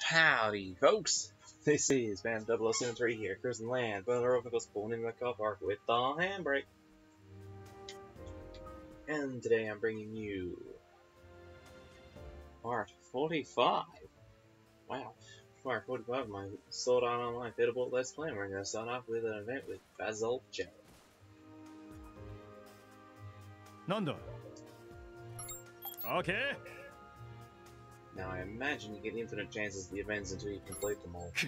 Howdy, folks! This is Bam 0073 here, cruising land, but our vehicle pulling into the car park with the handbrake. And today I'm bringing you Part 45. Wow, Part 45 of my Sword Art Online Biddable Let's Play. We're going to start off with an event with Basalt Joe. Nanda. Okay. Now I imagine you get infinite chances at the events until you complete them all.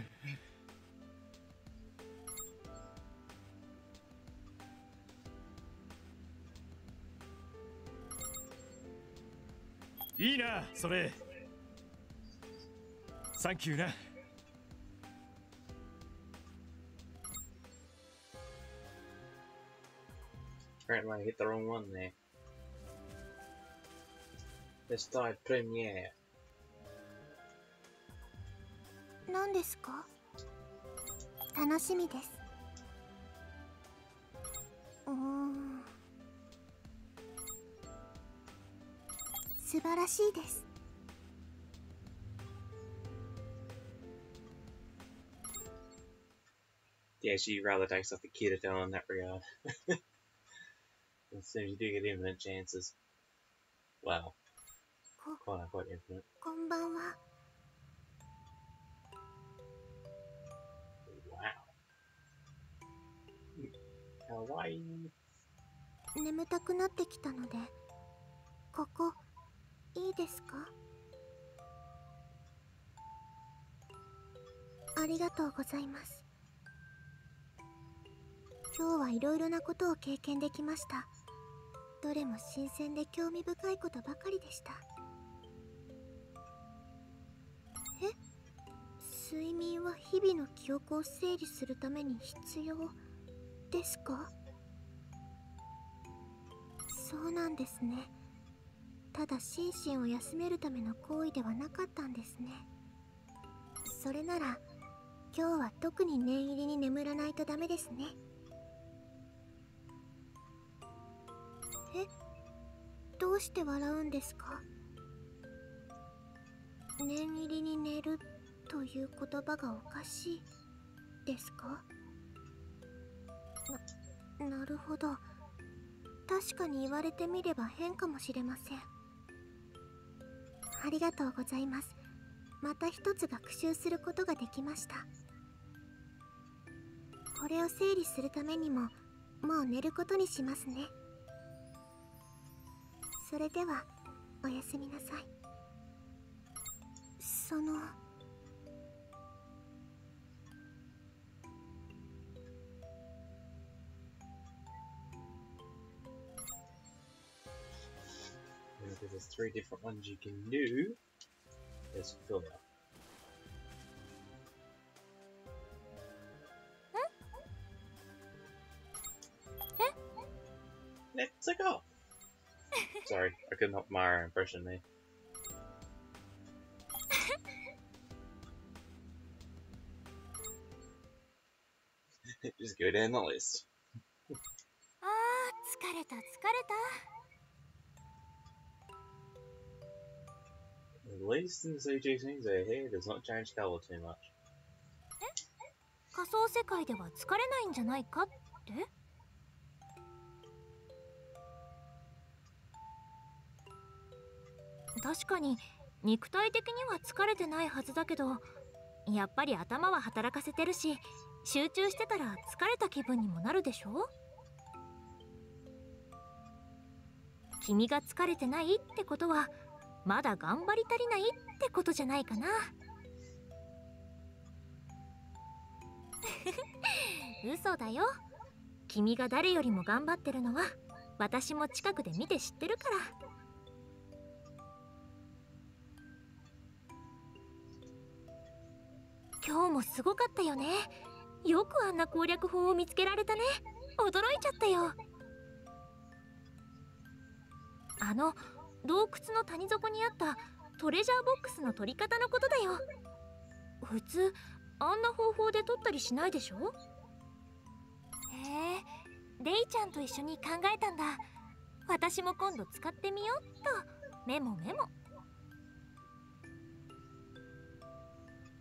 いいな、それ。サンキューな。 Apparently I hit the wrong one there. Let's start premiere. 何ですか？楽しみです。素晴らしいです。 Yeah, she rather takes off the Kirito in that regard. As soon as you do get infinite chances. Well, quite unquote infinite. こんばんは。 Wow. Kawaii. 眠たくなってきたので、ここいいですか？ありがとうございます。今日はいろいろなことを経験できました。どれも新鮮で興味深いことばかりでした。睡眠は日々の記憶を整理するために必要ですか？そうなんですね。ただ心身を休めるための行為ではなかったんですね。それなら今日は特に念入りに眠らないとダメですね。どうして笑うんですか？念入りに寝るという言葉がおかしいですか？なるほど。確かに言われてみれば変かもしれません。ありがとうございます。また一つ学習することができました。これを整理するためにももう寝ることにしますね。それではおやすみなさい。 There's 3 different ones you can do. There's filler. Let's go! Sorry, I couldn't help my impression there. Just go down the list. あー、疲れた。 At least in the CG scenes, their hair does not change color too much. 仮想世界では疲れないんじゃないかって？確かに肉体的には疲れてないはずだけど、やっぱり頭は働かせてるし、集中してたら疲れた気分にもなるでしょ？君が疲れてないってことはまだ頑張り足りないってことじゃないかな。嘘だよ。君が誰よりも頑張ってるのは私も近くで見て知ってるから。今日もすごかったよね。よくあんな攻略法を見つけられたね。驚いちゃったよ。洞窟の谷底にあったトレジャーボックスの取り方のことだよ。普通あんな方法で取ったりしないでしょ？レイちゃんと一緒に考えたんだ。私も今度使ってみようっと。メモ。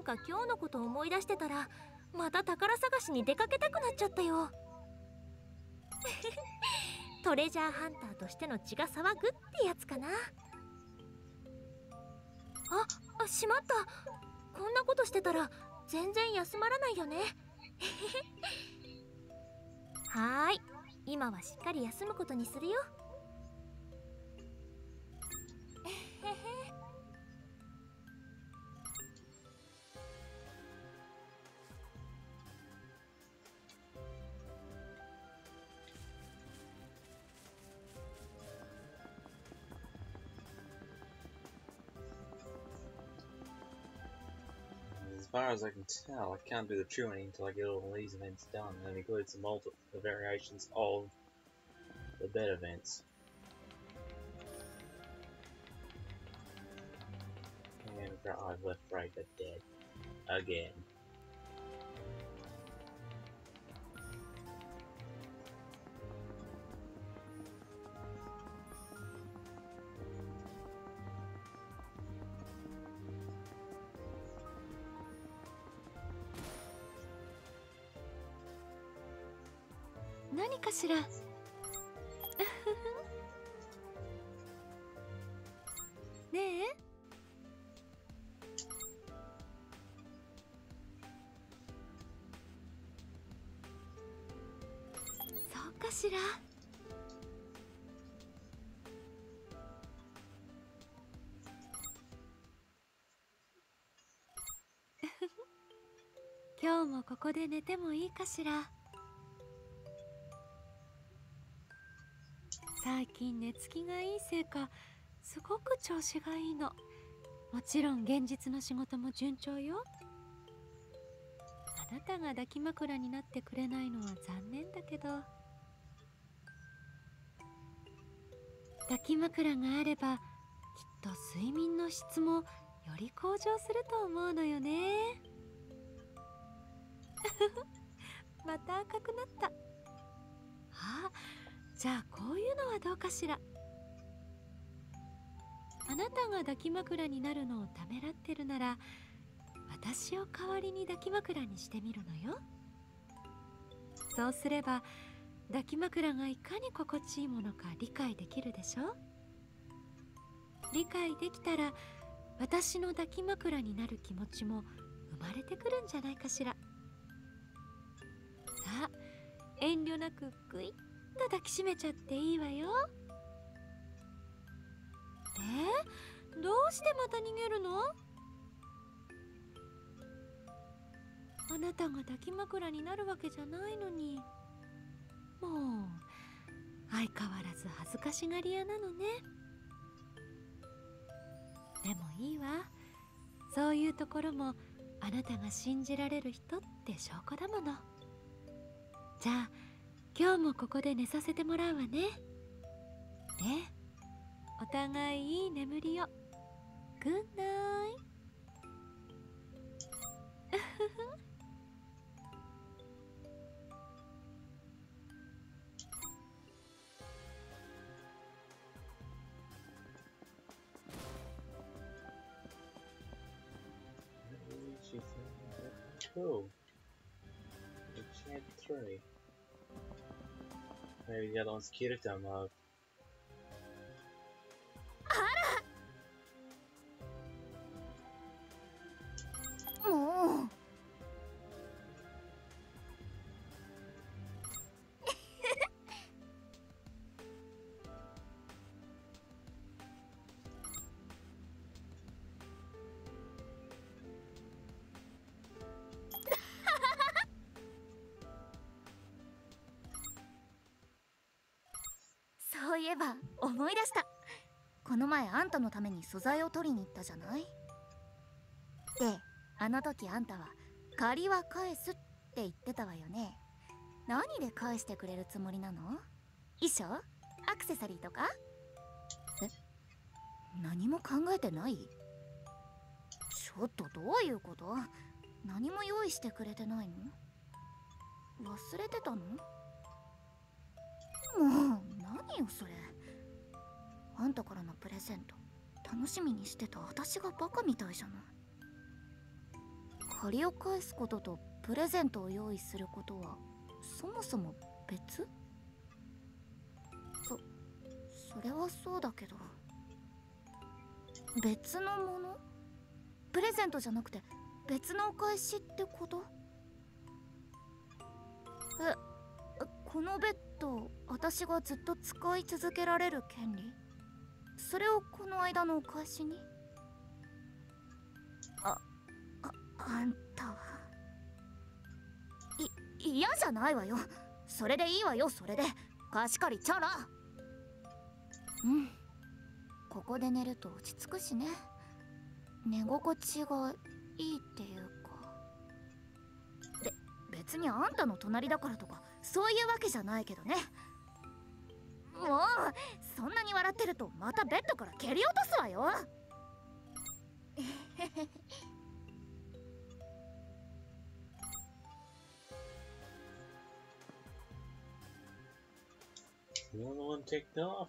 か今日のことを思い出してたらまた宝探しに出かけたくなっちゃったよ。トレジャーハンターとしての血が騒ぐってやつかな。しまった。こんなことしてたら全然休まらないよね。はーい、今はしっかり休むことにするよ。 As far as I can tell, I can't do the tuning until I get all these events done, and that includes the multiple variations of the bed events. And drive left, right, but dead. Again. What 何かしら。ねえ。そうかしら。今日もここで寝てもいいかしら。最近寝つきがいいせいかすごく調子がいいの。もちろん現実の仕事も順調よ。あなたが抱き枕になってくれないのは残念だけど、抱き枕があればきっと睡眠の質もより向上すると思うのよね。また赤くなった。じゃあこういうのはどうかしら。あなたが抱き枕になるのをためらってるなら、私を代わりに抱き枕にしてみるのよ。そうすれば抱き枕がいかに心地いいものか理解できるでしょ。理解できたら私の抱き枕になる気持ちも生まれてくるんじゃないかしら。さあ遠慮なくグイッと抱きしめちゃっていいわよ。どうしてまた逃げるの？あなたが抱き枕になるわけじゃないのに。もう相変わらず恥ずかしがり屋なのね。でもいいわ。そういうところもあなたが信じられる人って証拠だもの。じゃあ今日もここで寝させてもらうわね。ね、お互いいい眠りを。グッナイ。 Cool. Chapter 3. Maybe the other one's character mode. もうそういえば思い出した。この前あんたのために素材を取りに行ったじゃない。であの時あんたは借りは返すって言ってたわよね。何で返してくれるつもりなの？衣装？アクセサリーとか？何も考えてない？ちょっとどういうこと？何も用意してくれてないの？忘れてたの？もう何よそれ。あんたからのプレゼント楽しみにしてた私がバカみたいじゃない。 借りを返すこととプレゼントを用意することはそもそも別？それはそうだけど、別のもの？プレゼントじゃなくて別のお返しってこと？このベッド、私がずっと使い続けられる権利？それをこの間のお返しに？あんたは嫌じゃないわよ。それでいいわよ。それで貸し借りチャラ。ここで寝ると落ち着くしね。寝心地がいいっていうか。別にあんたの隣だからとかそういうわけじゃないけどね。もうそんなに笑ってるとまたベッドから蹴り落とすわよ。 The other one ticked off.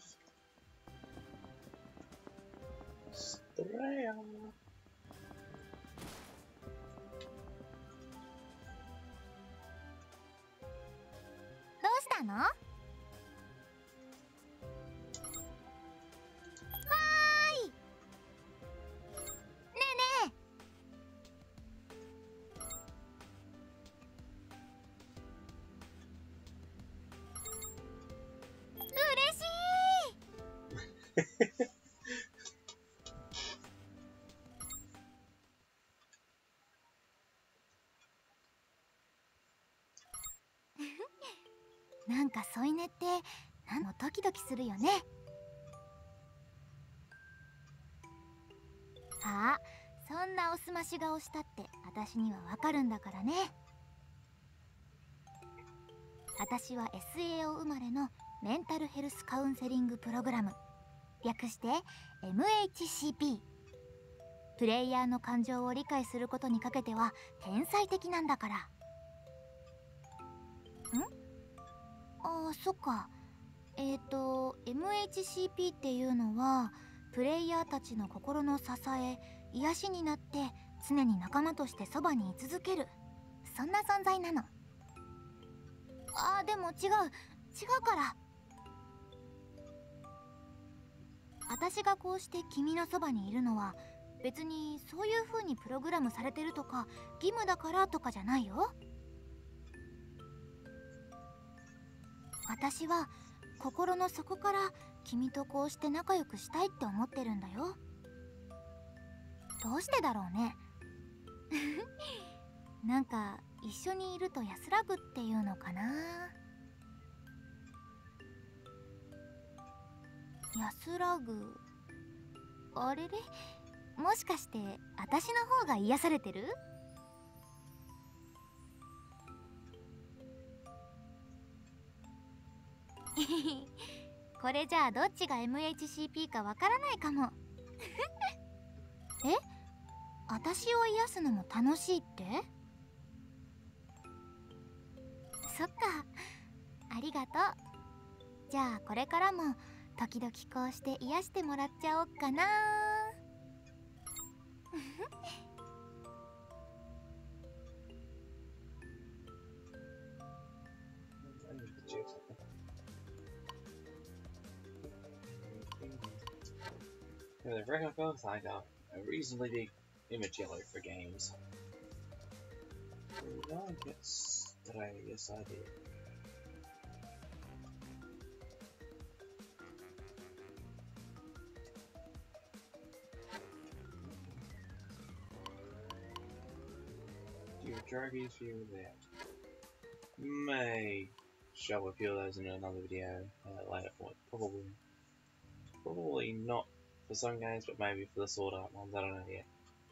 Straya. どうしたの？はーい。ねえねえ。嬉しい。なんか添い寝ってなんもドキドキするよね。あ、そんなおすまし顔したって私にはわかるんだからね。私は SAO 生まれのメンタルヘルスカウンセリングプログラム、略して MHCP。 プレイヤーの感情を理解することにかけては天才的なんだから。ああ、そっか。MHCP っていうのはプレイヤーたちの心の支え、癒しになって常に仲間としてそばに居続ける、そんな存在なの。あー、でも違うから。私がこうして君のそばにいるのは別にそういう風にプログラムされてるとか義務だからとかじゃないよ。私は心の底から君とこうして仲良くしたいって思ってるんだよ。どうしてだろうね。なんか一緒にいると安らぐっていうのかな。安らぐ。あれれ、もしかして私の方が癒されてる？これじゃあどっちが MHCP かわからないかも。え？私を癒すのも楽しいって？そっか、ありがとう。じゃあこれからも時々こうして癒してもらっちゃおっかな。 For the record folks, I got a reasonably big image yellow for games. Did I get Stray? Yes, I did. Few druggies, few there. May show a few of those in another video later point. Probably not for some games, but maybe for the Sword Art ones, I don't know yet.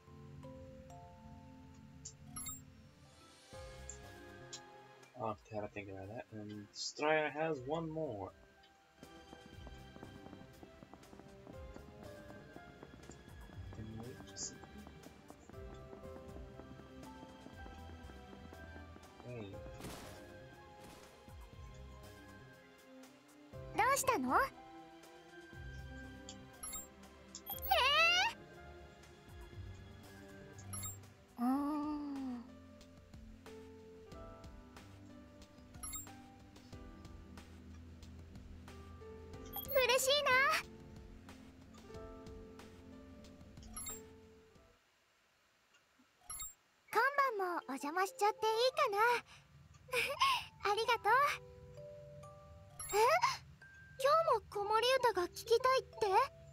I'll have to have a think about that. And Straya has one more. Hey. どうしたの？ 嬉しいな。今晩もお邪魔しちゃっていいかな。ありがとう。え、今日も子守歌が聞きたいって？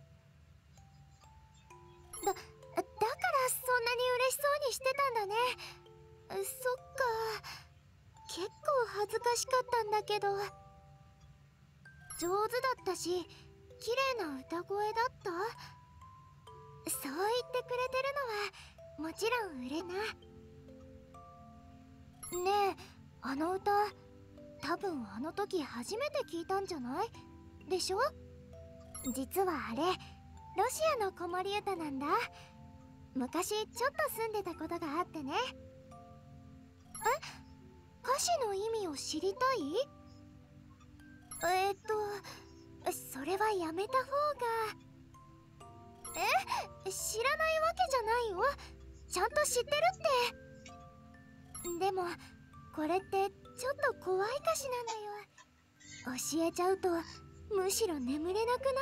だからそんなに嬉しそうにしてたんだね。そっか、結構恥ずかしかったんだけど。上手だったし、綺麗な歌声だった。そう言ってくれてるのはもちろん嬉しいな。ねえ、あの歌多分あの時初めて聞いたんじゃないでしょ？実はあれロシアの子守歌なんだ。昔ちょっと住んでたことがあってね。歌詞の意味を知りたい？それはやめた方が。知らないわけじゃないよ。ちゃんと知ってるって。でもこれってちょっと怖い歌詞なんだよ。教えちゃうとむしろ眠れなくなる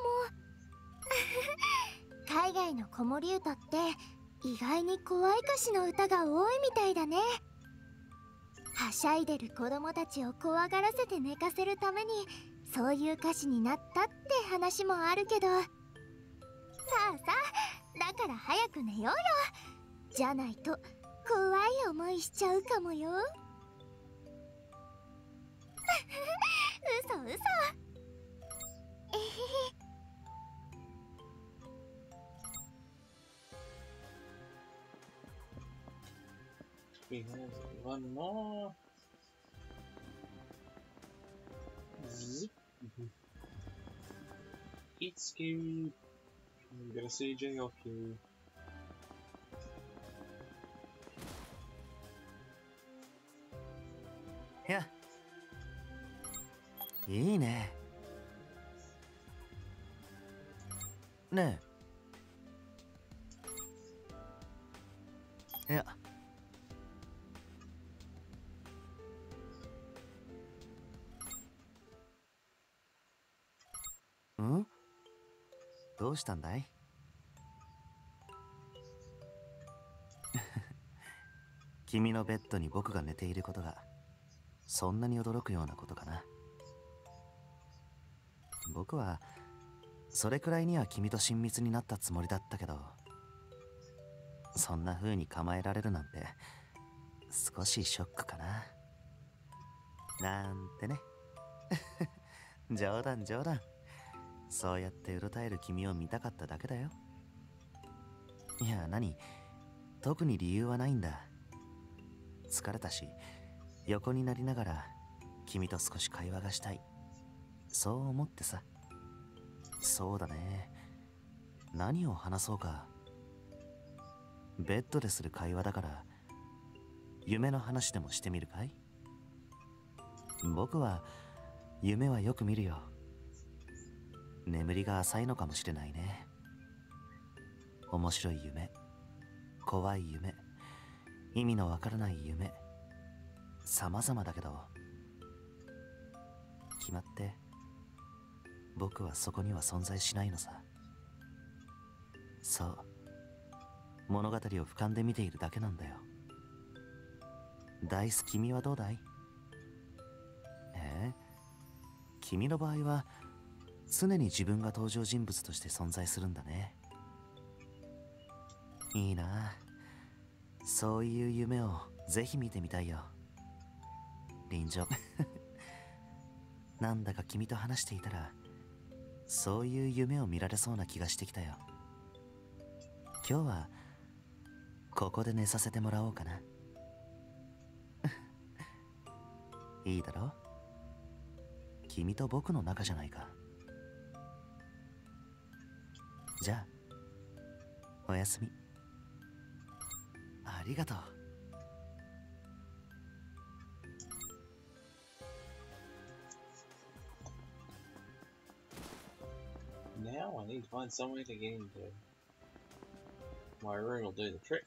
かも。海外の子守歌って意外に怖い歌詞の歌が多いみたいだね。はしゃいでる子供たちを怖がらせて寝かせるためにそういう歌詞になったって話もあるけど、さあさあ、だから早く寝ようよ。じゃないと怖い思いしちゃうかもよ。嘘嘘。えへへ。 We have one more. Zip. Itsuki. I'm gonna see J-Oku. いや、いいね。ねえ。いや。ん？どうしたんだい？君のベッドに僕が寝ていることがそんなに驚くようなことかな。僕はそれくらいには君と親密になったつもりだったけど、そんな風に構えられるなんて少しショックかな。なんてね。冗談冗談。そうやってうろたえる君を見たかっただけだよ。いや、何？特に理由はないんだ。疲れたし、横になりながら君と少し会話がしたい。そう思ってさ。そうだね。何を話そうか。ベッドでする会話だから夢の話でもしてみるかい？僕は夢はよく見るよ。眠りが浅いのかもしれないね。面白い夢、怖い夢、意味のわからない夢、様々だけど、決まって僕はそこには存在しないのさ。そう、物語を俯瞰で見ているだけなんだよ。ダイス、君はどうだい？君の場合は常に自分が登場人物として存在するんだね。いいな。そういう夢をぜひ見てみたいよ。臨場。なんだか君と話していたらそういう夢を見られそうな気がしてきたよ。今日はここで寝させてもらおうかな。いいだろ？君と僕の仲じゃないか。じゃあおやすみ。ありがとう。 Now I need to find some way to get into my room. Will do the trick.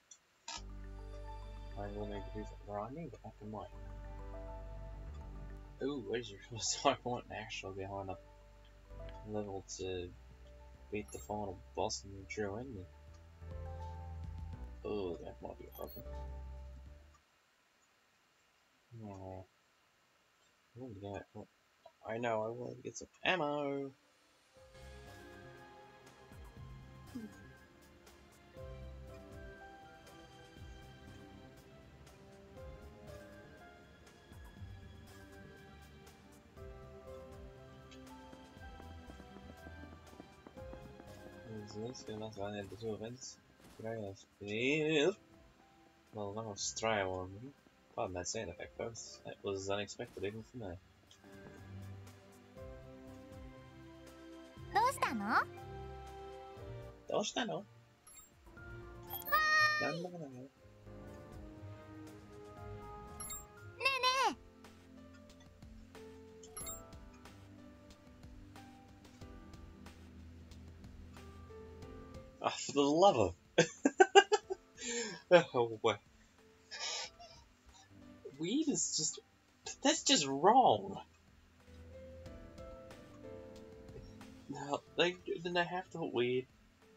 I will need to do some grinding, but I can wait. Ooh, what is your so I want actually behind a level to beat the final boss in the true ending. Oh, that might be a problem. Oh. I know, I want to get some ammo. This is not one of the two events. Well, no Australia one. Pardon that sound effect, folks. That was unexpected even for me. どうしたの？ どうしたの？なんだかな？ ねえね Ah, for the love of... Oh boy. Weed is just... That's just wrong. No, they have to put weird.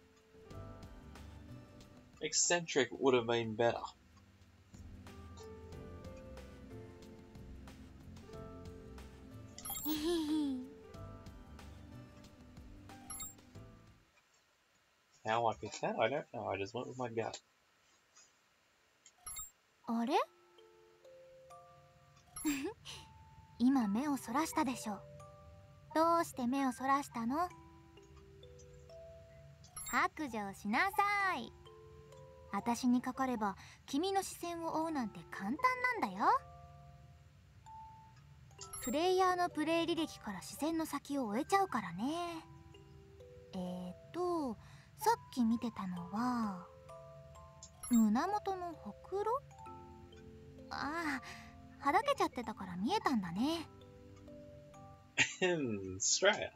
Eccentric would have been better. How I picked that, I don't know. I just went with my gut. あれ今目をそらしたでしょ。どうして目をそらしたの？白状しなさい。私にかかれば君の視線を追うなんて簡単なんだよ。プレイヤーのプレイ履歴から視線の先を追えちゃうからね。さっき見てたのは胸元のほくろ？ああ、はだけちゃってたから見えたんだね。 Straya.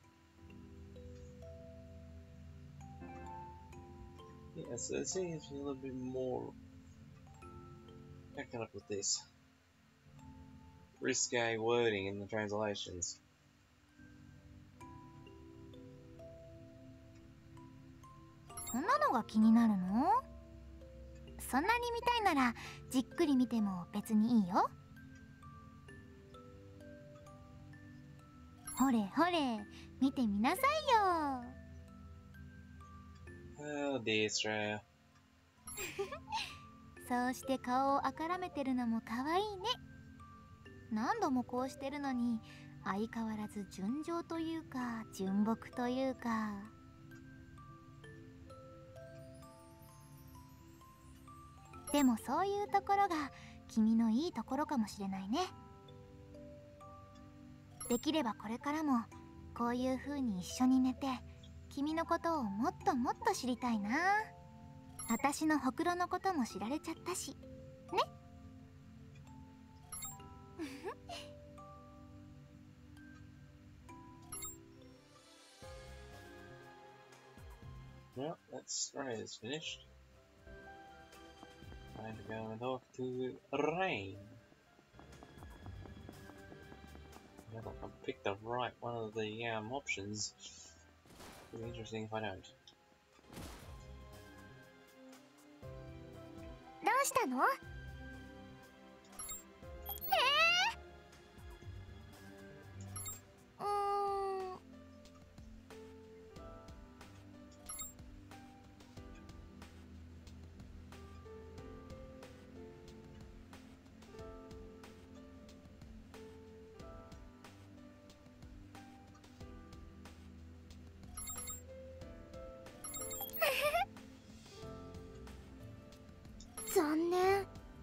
Yes, it seems a little bit more. How can I put this? Risque wording in the translations. そんなのが気になるの？そんなに見たいならじっくり見ても別にいいよ。ほれほれ、見てみなさいよ。 Oh dear, Straya. そうして顔をあからめてるのも可愛いね。何度もこうしてるのに相変わらず純情というか純朴というか。でもそういうところが君のいいところかもしれないね。できればこれからもこういう風に一緒に寝て君のことをもっともっと知りたいな。私のほくろのことも知られちゃったしね。 Well, that Straya is finished. Time to go and talk to Rain. I don't know, I picked the right one of the options. It'll be interesting if I don't. どうしたの？残念。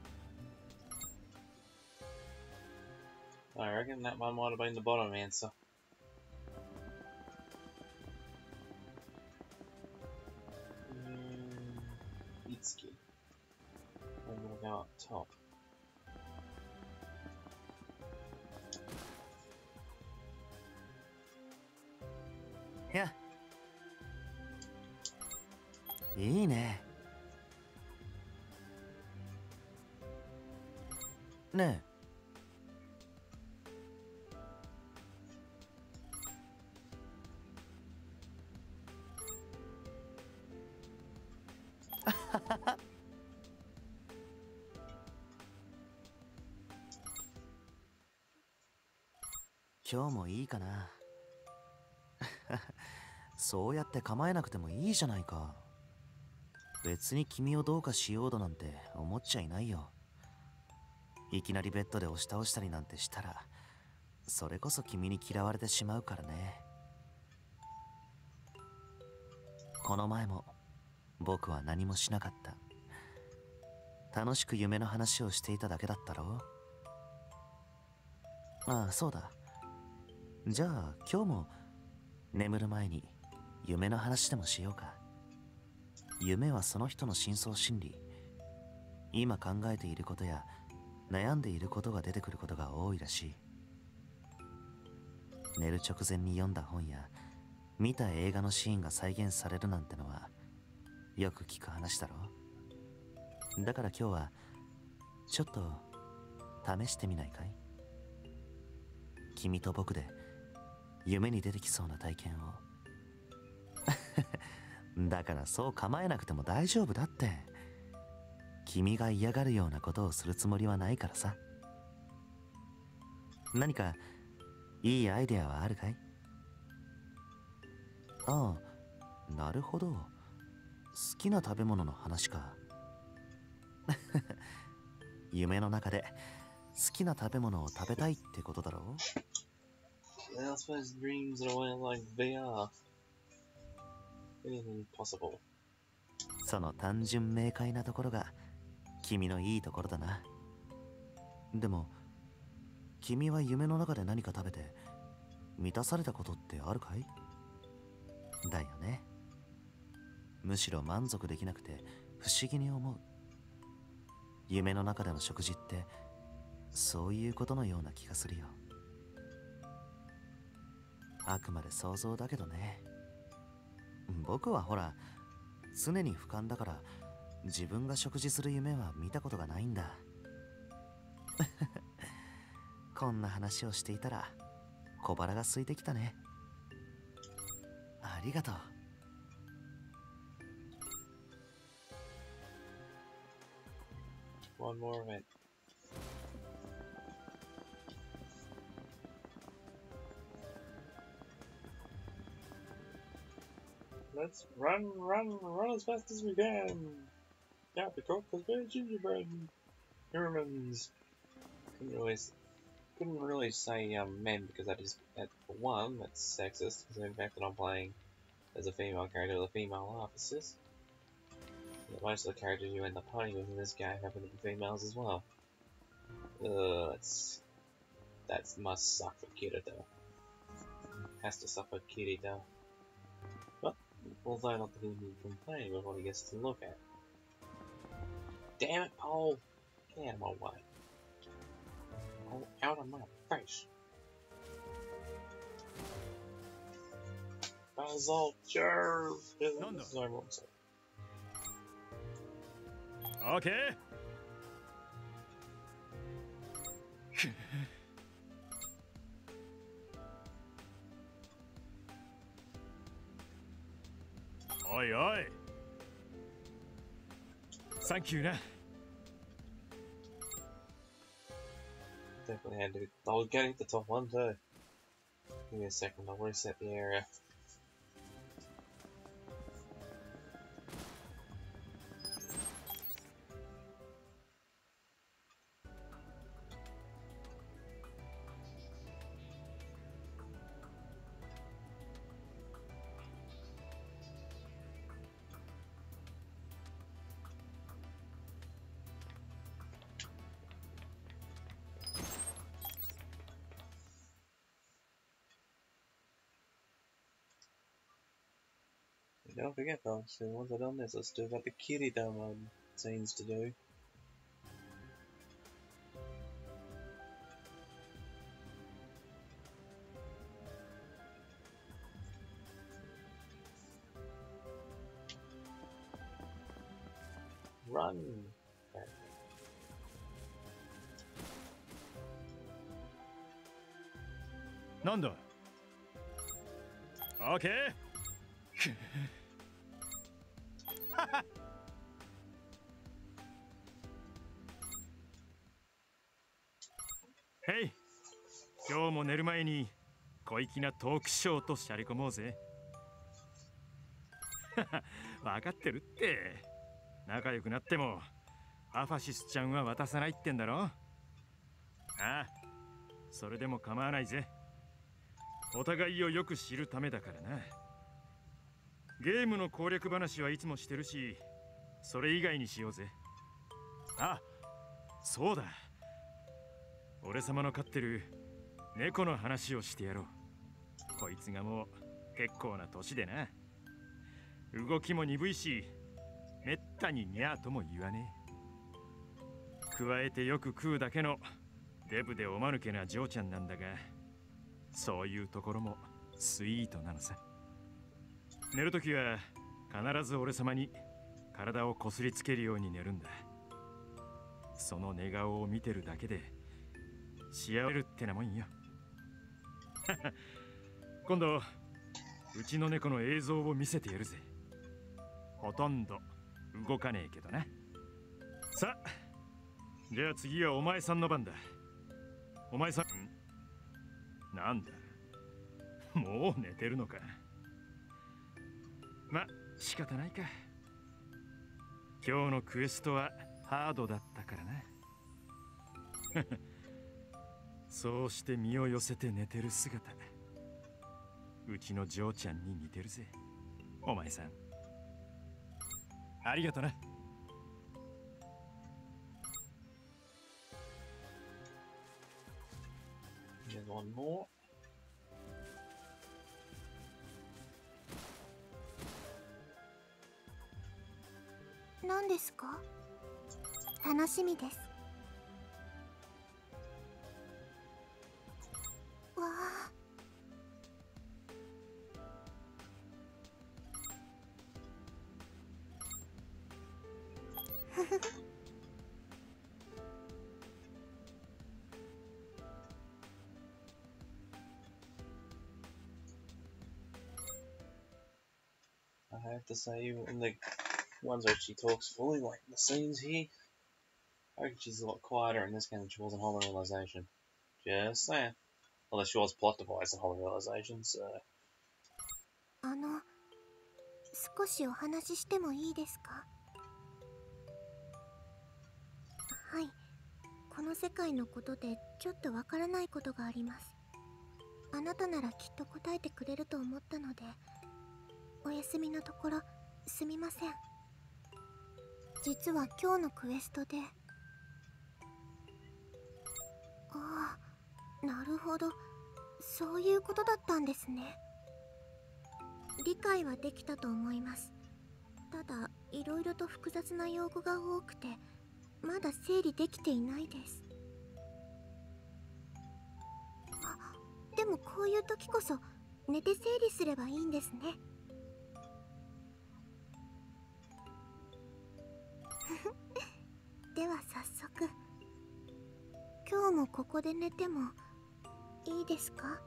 I reckon that one might have been the bottom answer. Itsuki. I'm gonna go up top. Yeah. いいね。ねえ、 今日もいいかな。そうやって構えなくてもいいじゃないか。別に君をどうかしようとなんて思っちゃいないよ。いきなりベッドで押し倒したりなんてしたら、それこそ君に嫌われてしまうからね。この前も僕は何もしなかった。楽しく夢の話をしていただけだったろう。ああ、そうだ。じゃあ今日も眠る前に夢の話でもしようか。夢はその人の深層心理、今考えていることや悩んでいることが出てくることが多いらしい。寝る直前に読んだ本や見た映画のシーンが再現されるなんてのはよく聞く話だろう。だから今日はちょっと試してみないかい？君と僕で夢に出てきそうな体験を。だからそう構えなくても大丈夫だって。君が嫌がるようなことをするつもりはないからさ。何かいいアイデアはあるかい？ああ、なるほど。好きな食べ物の話か。夢の中で好きな食べ物を食べたいってことだろう。 Well, I suppose dreams are well like VR. Anything possible. その単純明快なところが君のいいところだな。でも君は夢の中で何か食べて満たされたことってあるかい？だよね。むしろ満足できなくて不思議に思う。夢の中での食事ってそういうことのような気がするよ。あくまで想像だけどね。僕はほら常に俯瞰だから自分が食事する夢は見たことがないんだ。こんな話をしていたら小腹が空いてきたね。ありがとう。 One more event. Let's run as fast as we can. Yeah, because we're gingerbread humans. Couldn't really say men because that is, for one, that's sexist. Because the fact that I'm playing as a female character with a female officers. Most of the characters you end up playing with in this game happen to be females as well. That must suck for Kirito. Has to suck for Kirito. But, although not that he can complain with what he gets to look at. Damn it, Paul! Get out of my way. Oh, out of my face. Basalt Jerv! This is over, so. オーケー。おいおい。サンキューな。 Definitely had to. I'll get it the top one too. Give me a second, I'll reset the area. Don't forget though, so once I've done this, I still got the Kirito scenes to do. Run! Okay. なんだ。オーケー。へい。 今日も寝る前に小粋なトークショーとしゃり込もうぜ。分かってるって。仲良くなってもアファシスちゃんは渡さないってんだろ。ああ、それでも構わないぜ。お互いをよく知るためだからな。ゲームの攻略話はいつもしてるし、それ以外にしようぜ。あ、そうだ。俺様の飼ってる猫の話をしてやろう。こいつがもう結構な年でな。動きも鈍いし、めったにニャーとも言わねえ。加えてよく食うだけのデブでおまぬけな嬢ちゃんなんだが、そういうところもスイートなのさ。寝るときは必ず俺様に体をこすりつけるように寝るんだ。その寝顔を見てるだけで幸せるってなもんよ。今度うちの猫の映像を見せてやるぜ。ほとんど動かねえけどな。さあ、じゃあ次はお前さんの番だ。お前さん、なんだ、もう寝てるのか。ま、仕方ないか。今日のクエストはハードだったからな。そうして身を寄せて寝てる姿、うちの嬢ちゃんに似てるぜ。お前さん、ありがとな。 There's one more. 何ですか？楽しみです。わあ。ふふふ。 I have to say, in the ones where she talks fully, like the scenes here, I reckon she's a lot quieter in this game than she was in Hollow Realization. Just saying. Although she was plot device in Hollow Realization, so... 少しお話ししてもいいですか？はい。この世界のことでちょっとわからないことがあります。あなたならきっと答えてくれると思ったので、お休みのところすみません。実は今日のクエストで、ああ、なるほど、そういうことだったんですね。理解はできたと思います。ただ、いろいろと複雑な用語が多くて、まだ整理できていないです。あ、でもこういう時こそ寝て整理すればいいんですね。では早速、今日もここで寝てもいいですか？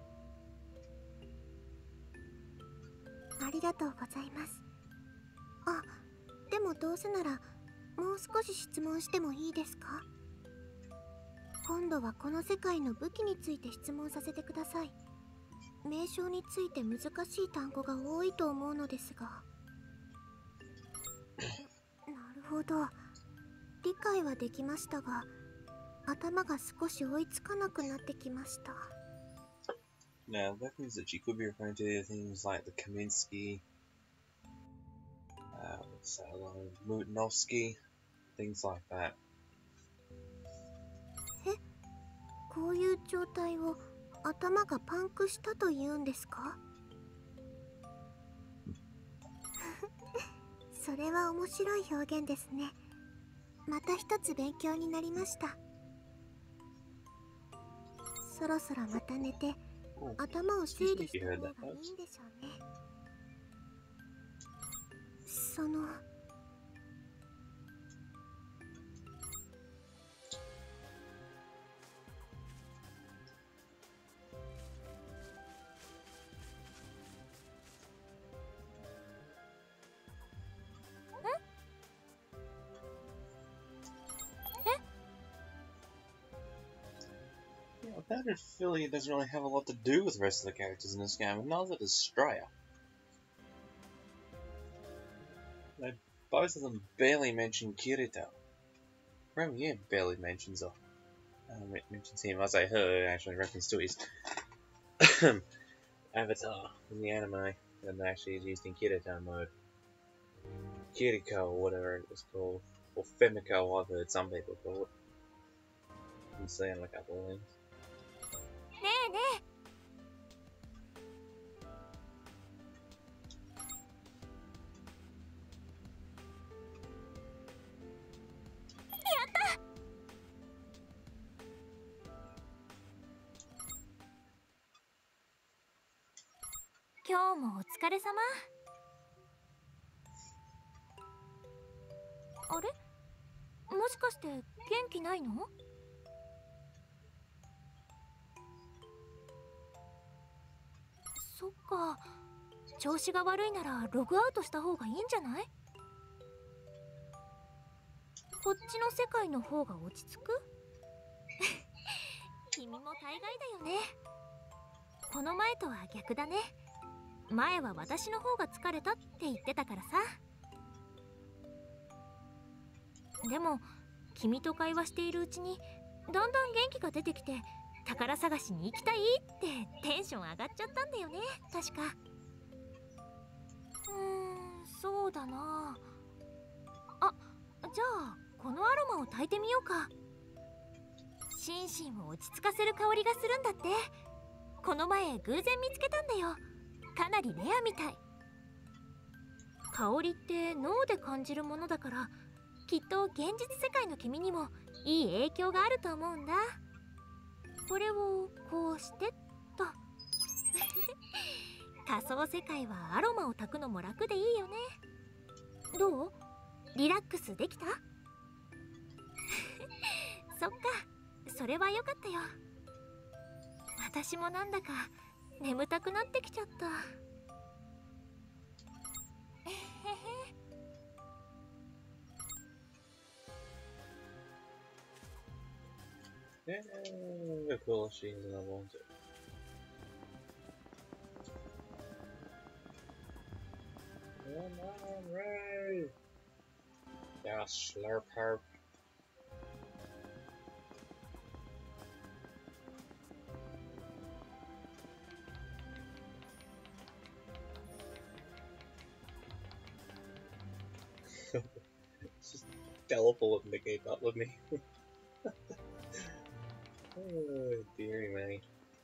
ありがとうございます。あ、でもどうせならもう少し質問してもいいですか？今度はこの世界の武器について質問させてください。名称について難しい単語が多いと思うのですが。なるほど。理解はできましたが、頭が少し追いつかなくなってきました。 Now, that means that she could be referring to things like the Kaminsky, Mutinovsky, things like that. え、こういう状態を頭がパンクしたというんですか？それは面白い表現ですね。また一つ勉強になりました。そろそろまた寝て、頭を整理した方がいいんでしょうね。 I have a feeling it doesn't really have a lot to do with the rest of the characters in this game, and neither does Straya. Both of them barely mention Kirito. Remy barely mentions her. Mentions him. I say her, actually, reference to his avatar in the anime, and actually is used in Kirito mode. Kiriko, or whatever it was called. Or Femiko, I've heard some people call it. I'm saying a couple of things. ねえねえ。今日もお疲れ様。あれ？もしかして元気ないの？そっか。調子が悪いならログアウトした方がいいんじゃない？こっちの世界の方が落ち着く？君も大概だよね。この前とは逆だね。前は私の方が疲れたって言ってたからさ。でも君と会話しているうちにだんだん元気が出てきて、宝探しに行きたいってテンション上がっちゃったんだよね、確か。そうだなあ。じゃあこのアロマを焚いてみようか。心身を落ち着かせる香りがするんだって。この前偶然見つけたんだよ。かなりレアみたい。香りって脳で感じるものだから、きっと現実世界の君にもいい影響があると思うんだ。これをこうしてっと。仮想世界はアロマを焚くのも楽でいいよね。どう？リラックスできた？そっか、それはよかったよ。私もなんだか眠たくなってきちゃった。 Of course, she's another one too. Come on, Ray! Yeah, slurp her. Just teleporting to keep up with me. Oh, dearie me.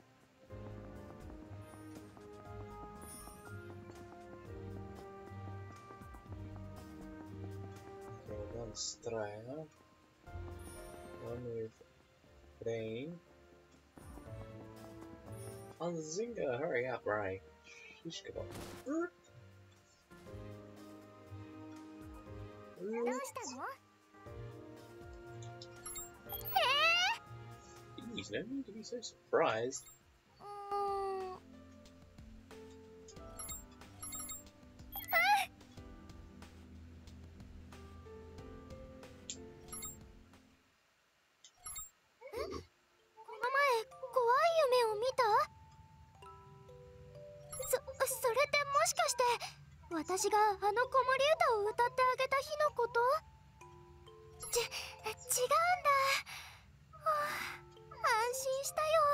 So one Straya, one with Brain. On Zynga, hurry up, Ray. Shish kebab. どうしたの？Jeez, no need to be so surprised. 私があの子守歌を歌ってあげた日のこと？違うんだ。安心したよ。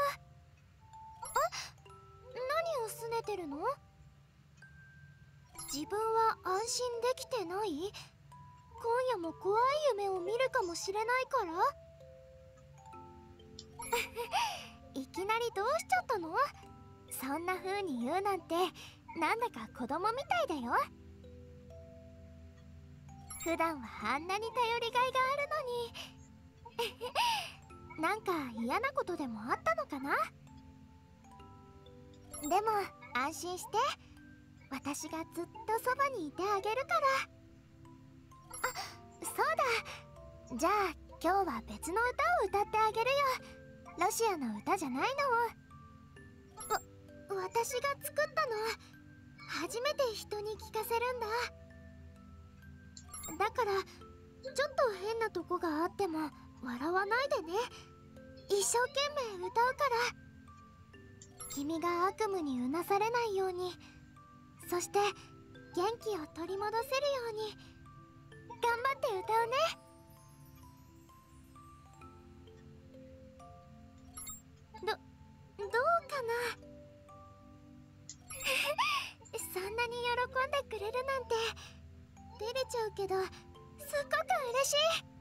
何をすねてるの？自分は安心できてない？今夜も怖い夢を見るかもしれないから？いきなりどうしちゃったの？そんな風に言うなんてなんだか子供みたいだよ。普段はあんなに頼りがいがあるのに。なんか嫌なことでもあったのかな？でも安心して、私がずっとそばにいてあげるから。そうだ、じゃあ今日は別の歌を歌ってあげるよ。ロシアの歌じゃないの。私が作ったの。初めて人に聞かせるんだ。だからちょっと変なとこがあっても笑わないでね。 一生懸命歌うから。君が悪夢にうなされないように、そして元気を取り戻せるように頑張って歌うね。どうかな。そんなに喜んでくれるなんて照れちゃうけど、すっごく嬉し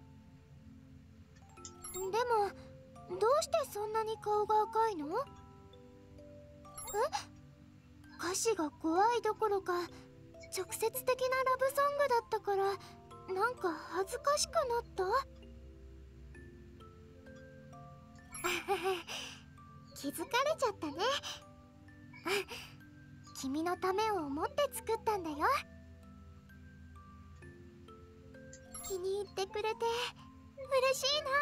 い。でもどうしてそんなに顔が赤いの？歌詞が怖いどころか直接的なラブソングだったから、なんか恥ずかしくなった。気づかれちゃったね。君のためを思って作ったんだよ。気に入ってくれて嬉しいな。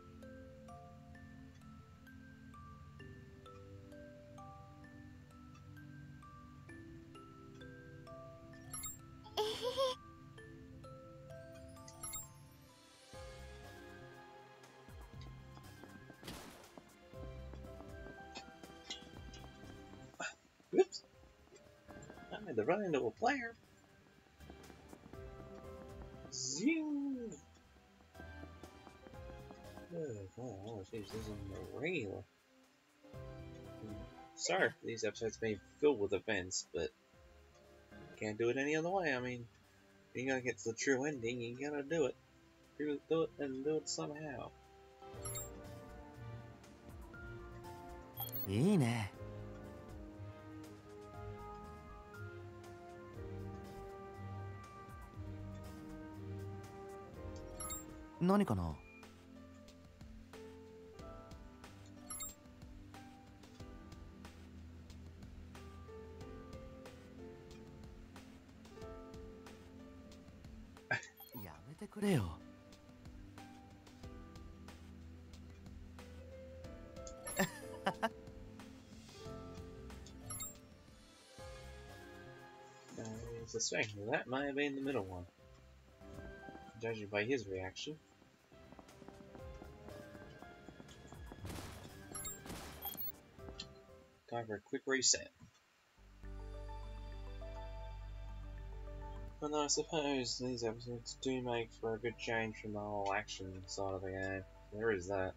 えへへ。 Whoops! I had to run into a player. Zoom! Oh, geez, this is regular. Sorry if these episodes may be filled with events, but can't do it any other way. I mean, you gotta get to the true ending, you gotta do it. Do it and do it somehow. いいね。何かな。やめてくれよ。 I suspect that might have been the middle one, judging by his reaction. Time for a quick reset. Although I suppose these episodes do make for a good change from the whole action side of the game. There is that.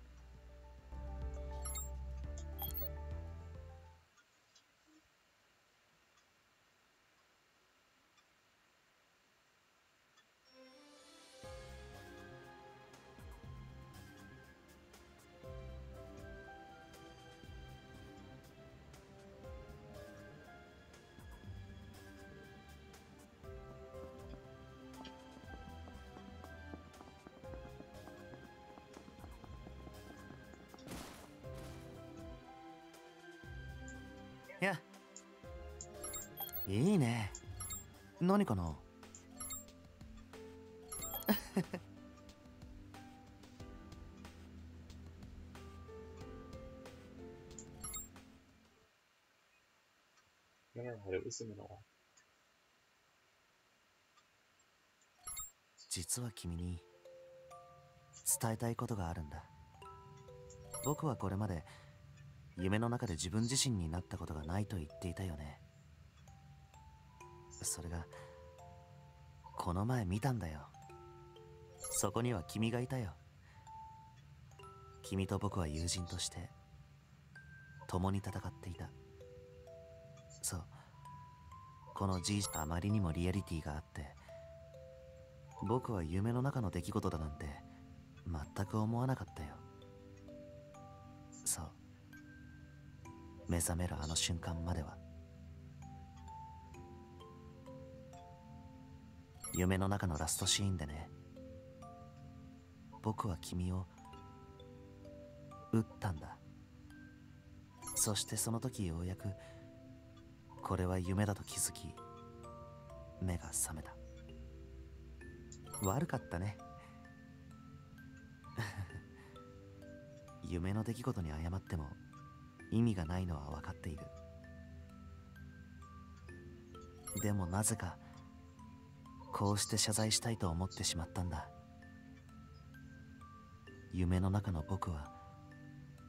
いや、いいね。何かな。実は君に伝えたいことがあるんだ。僕はこれまで夢の中で自分自身になったことがないと言っていたよね。それがこの前見たんだよ。そこには君がいたよ。君と僕は友人として共に戦っていた。そう、この事実あまりにもリアリティがあって、僕は夢の中の出来事だなんて全く思わなかったよ。そう、目覚めるあの瞬間までは。夢の中のラストシーンでね、僕は君を撃ったんだ。そしてその時ようやくこれは夢だと気づき、目が覚めた。悪かったね。夢の出来事に謝っても意味がないのは分かっている。でもなぜかこうして謝罪したいと思ってしまったんだ。夢の中の僕は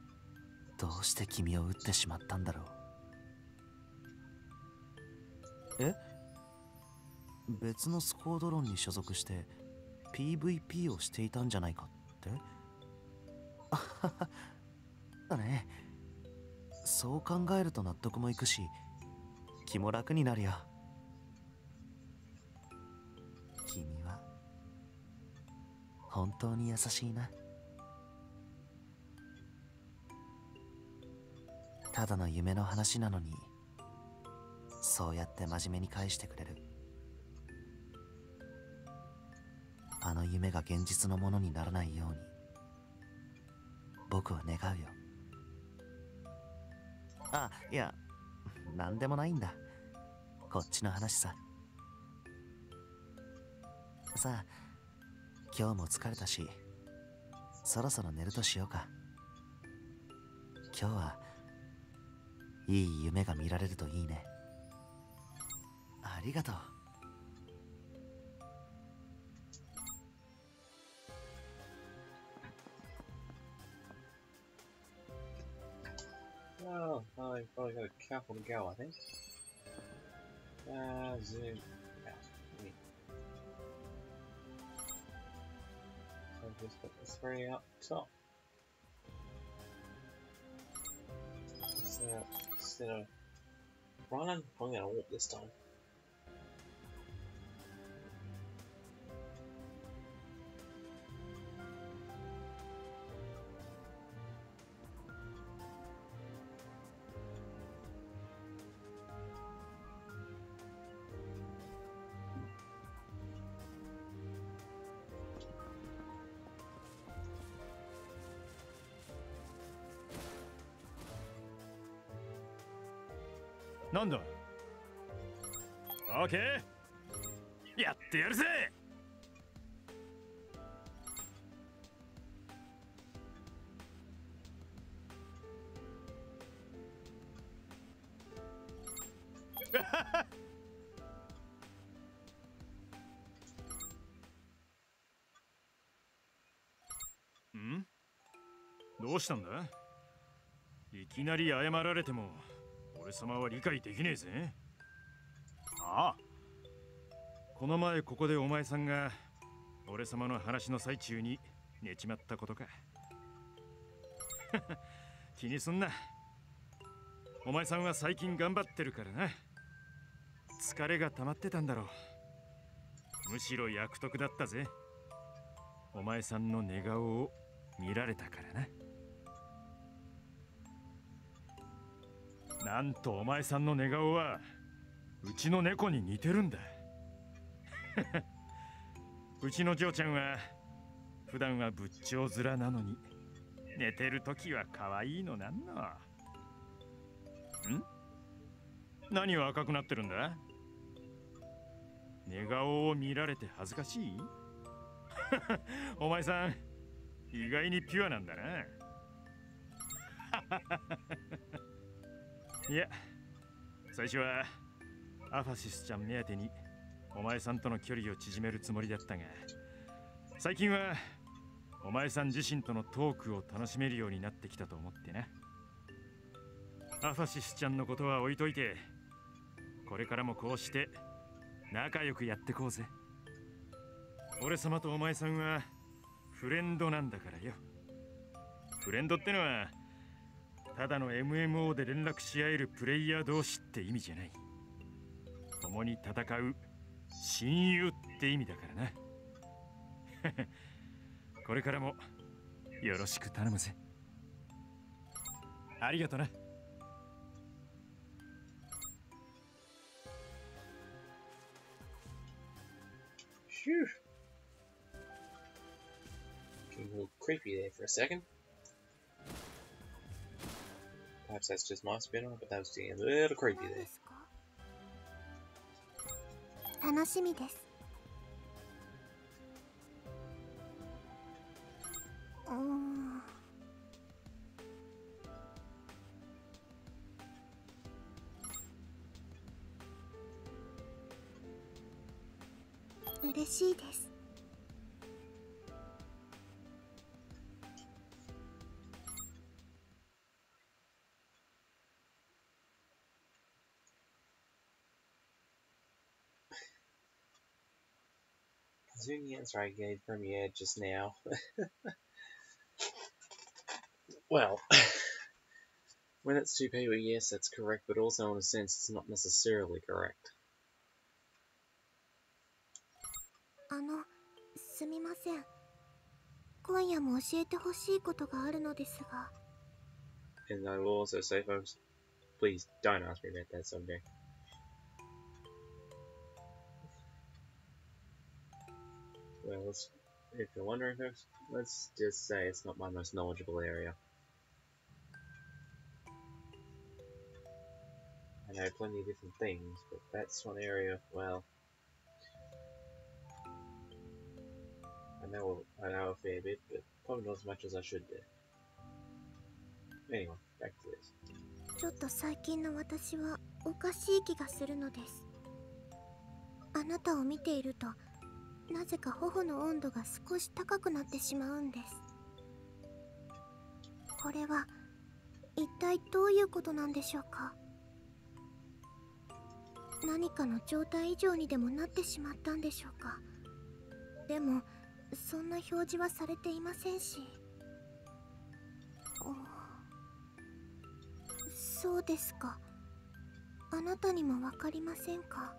どうして君を撃ってしまったんだろう。え、別のスコードロンに所属して PVP をしていたんじゃないかって。あははだね。そう考えると納得もいくし、気も楽になるよ。君は本当に優しいな。ただの夢の話なのに、そうやって真面目に返してくれる。あの夢が現実のものにならないように僕は願うよ。あ、いや、なんでもないんだ。こっちの話さ。さあ、今日も疲れたし、そろそろ寝るとしようか。今日はいい夢が見られるといいね。ありがとう。 Oh, I probably got a careful to go, I think. Zoom. Yeah. So just put the 3 up top. Instead of running, I'm gonna walk this time. What? なんだ。オーケー、やってやるぜ。ん？どうしたんだ？いきなり謝られても俺様は理解できねえぜ。ああ、この前ここでお前さんが俺様の話の最中に寝ちまったことか。気にすんな。お前さんは最近頑張ってるからな。疲れが溜まってたんだろう。むしろ役得だったぜ。お前さんの寝顔を見られたからな。なんとお前さんの寝顔はうちの猫に似てるんだ。うちの嬢ちゃんは普段は仏頂面なのに寝てる時は可愛いのなんの。ん？何を赤くなってるんだ？寝顔を見られて恥ずかしい？お前さん意外にピュアなんだな。いや、最初はアファシスちゃん目当てにお前さんとの距離を縮めるつもりだったが、最近はお前さん自身とのトークを楽しめるようになってきたと思ってな。アファシスちゃんのことは置いといて、これからもこうして仲良くやってこうぜ。俺様とお前さんはフレンドなんだからよ。フレンドってのはただの MMO で連絡し合えるプレイヤー同士って意味じゃない。共に戦う親友って意味だからな。これからもよろしく頼むぜ。ありがとな。 Phew. Getting a little creepy there for a second. Perhaps that's just my spinner, but that was getting a little creepy there. 楽しみです。嬉しいです。 Considering the answer I gave Premiere just now. Well, when it's 2 people, yes, that's correct, but also in a sense it's not necessarily correct. すみません。今夜も教えてほしいことがあるのですが。 And I will also say, folks, please don't ask me about that someday. Well, if you're wondering, folks, let's just say it's not my most knowledgeable area. I know plenty of different things, but that's one area, well, I know a fair bit, but probably not as much as I should do. Anyway, back to this. ちょっと最近の私はおかしい気がするのです。あなたを見ていると、なぜか頬の温度が少し高くなってしまうんです。これは一体どういうことなんでしょうか。何かの状態異常にでもなってしまったんでしょうか。でもそんな表示はされていませんし。そうですか。あなたにもわかりませんか。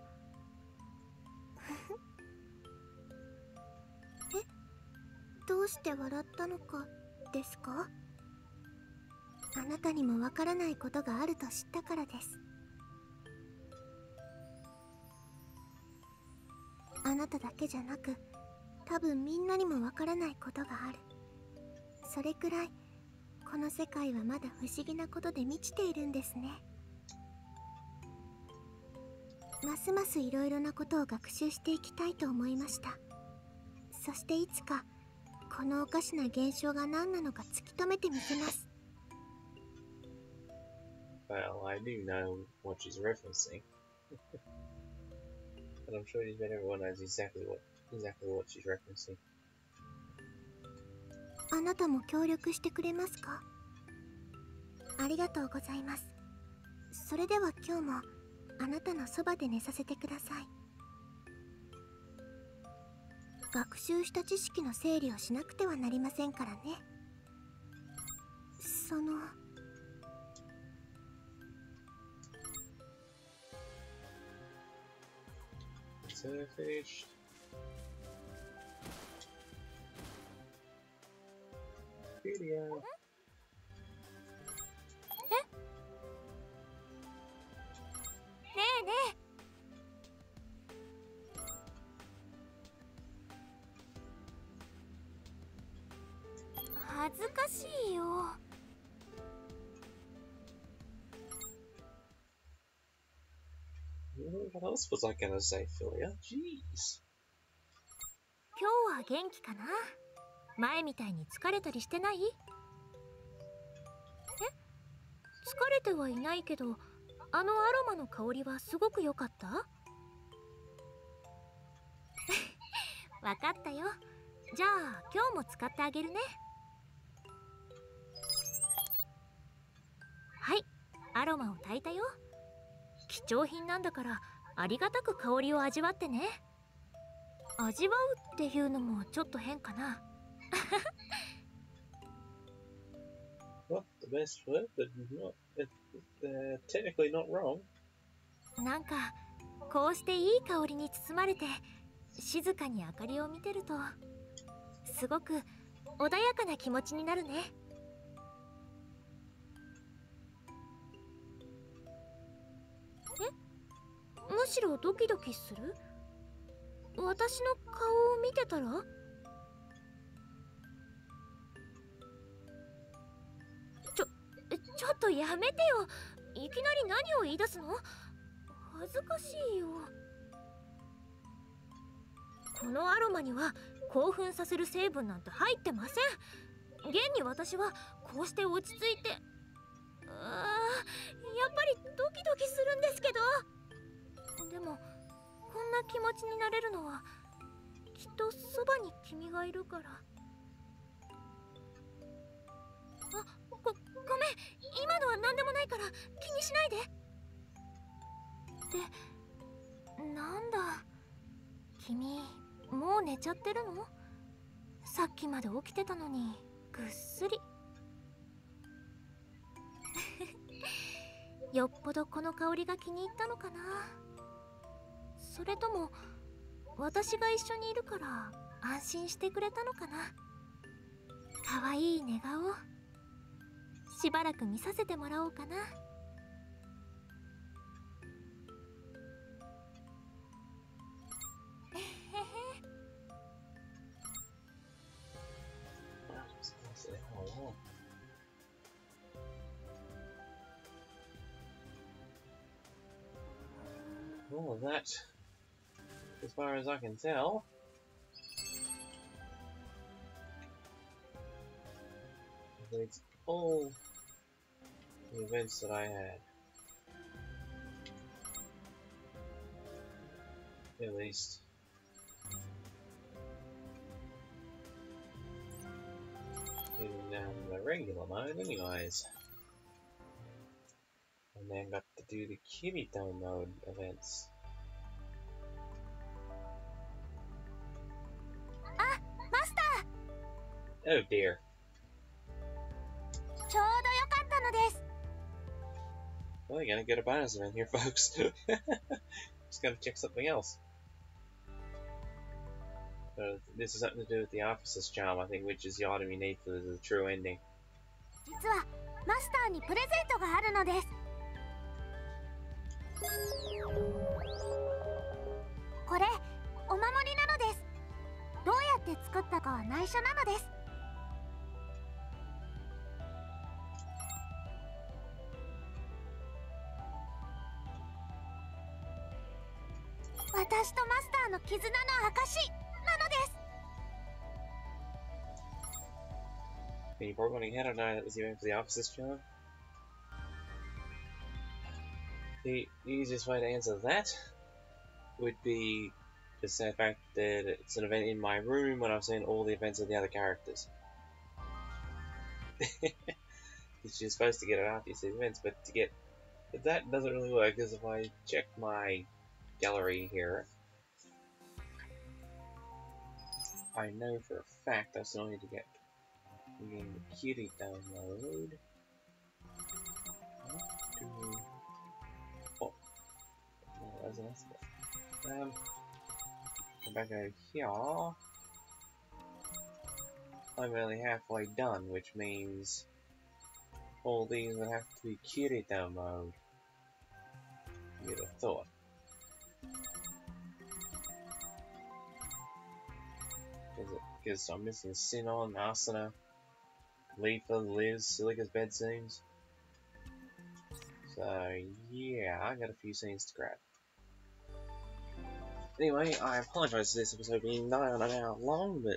どうして笑ったのかですか。あなたにもわからないことがあると知ったからです。あなただけじゃなく、多分みんなにもわからないことがある。それくらいこの世界はまだ不思議なことで満ちているんですね。ますますいろいろなことを学習していきたいと思いました。そしていつかこのおかしな現象が何なのか突き止めてみせます。 Well, I do know what she's referencing. But I'm sure everyone knows exactly what she's referencing. あなたも協力してくれますか。ありがとうございます。それでは今日もあなたのそばで寝させてください。学習した知識の整理をしなくてはなりませんからね。 So finished. Video. ねえねえ、恥ずかしいよ。 What else was I gonna say, Philia? Jeez. 今日は元気かな。前みたいに疲れたりしてない？疲れてはいないけど、あのアロマの香りはすごく良かった？わかったよ。じゃあ今日も使ってあげるね。はい、アロマを炊いたよ。貴重品なんだからありがたく香りを味わってね。味わうっていうのもちょっと変かな。 Not the best word, but technically not wrong. なんかこうしていい香りに包まれて静かに明かりを見てるとすごく穏やかな気持ちになるね。むしろドキドキする？私の顔を見てたら？ちょっとやめてよ。いきなり何を言い出すの？恥ずかしいよ。このアロマには興奮させる成分なんて入ってません。現に私はこうして落ち着いて、やっぱりドキドキするんですけど。でもこんな気持ちになれるのはきっとそばに君がいるから。ごめん、今のは何でもないから気にしないで。で、なんだ君、 もう寝ちゃってるの？さっきまで起きてたのにぐっすり。よっぽどこの香りが気に入ったのかな。それとも私が一緒にいるから安心してくれたのかな。かわいい寝顔しばらく見させてもらおうかな。 All of that, as far as I can tell, completes all the events that I had. At least. In the regular mode, anyways. And then got to do the Kirito mode events. Ah, Master! Oh dear. ちょうどよかったのです。 Well, you're gonna get a bonus event here, folks. Just gotta check something else. This is something to do with the Officer's Charm, I think, which is the item you need for the true ending. 実はマスターにプレゼントがあるのです。これお守りなのです。どうやって作ったかは内緒なのです。私とマスターの絆の証なのです。 Can you probably head or not that was the event for the Officer's Charm? The easiest way to answer that would be to say the fact that it's an event in my room when I've seen all the events of the other characters. You're supposed to get it after you see the events, but that doesn't really work, because if I check my gallery here, I know for a fact I still need to get the Kirito mode. Oh, that's an aspect. Come back over here. I'm only halfway done, which means all these would have to be Kirito mode. You'd have thought. Because I'm missing Sinon, Asuna, Letha, Liz, Silica's bed scenes. So yeah, I got a few scenes to grab. Anyway, I apologise for this episode being nigh on an hour long, but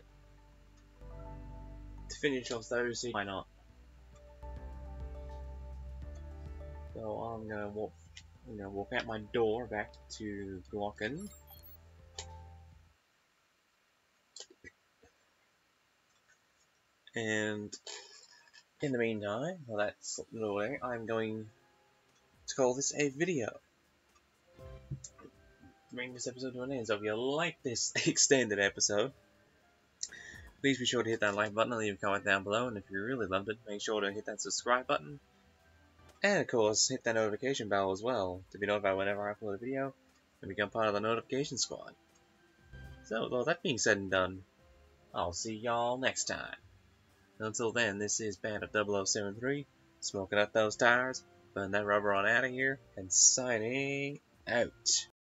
to finish off those, why not? So I'm gonna walk out my door back to Glocken. And in the meantime, while that's slipping away, I'm going to call this a video. Bring this episode to an end. So if you like this extended episode, please be sure to hit that like button and leave a comment down below. And if you really loved it, make sure to hit that subscribe button. And of course, hit that notification bell as well to be notified whenever I upload a video and become part of the notification squad. So with all that being said and done, I'll see y'all next time. Until then, this is Bandit 0073, smoking up those tires, putting that rubber on out of here, and signing out.